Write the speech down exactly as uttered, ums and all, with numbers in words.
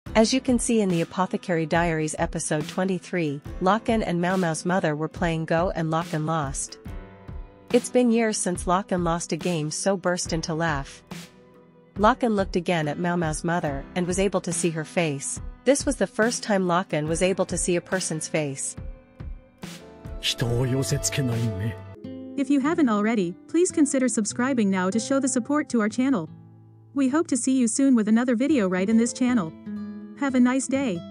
As you can see in the Apothecary Diaries episode twenty-three, Lakan and Maomao's mother were playing Go and Lakan lost. It's been years since Lakan lost a game, so burst into laugh. Lakan looked again at Maomao's mother and was able to see her face. This was the first time Lakan was able to see a person's face. If you haven't already, please consider subscribing now to show the support to our channel. We hope to see you soon with another video right in this channel. Have a nice day.